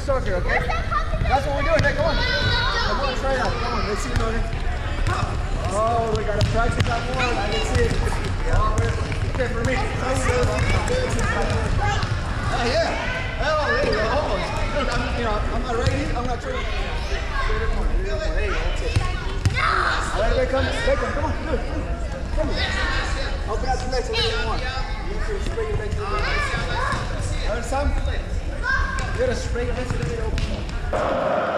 soccer, okay? That's what we're doing. Hey, come on. Come on, try it out. Come on, let's see it, Logan. Oh, we gotta practice that more. I can see it. Okay, for me. Oh, yeah. Oh, there you go. Almost. I'm not ready. I'm not trying. There you go. That's it. All right, here comes. Come on. Good. Come on. Open up the legs a little more. You can spray your legs a little more. Other side. You gotta spray your legs a little bit open.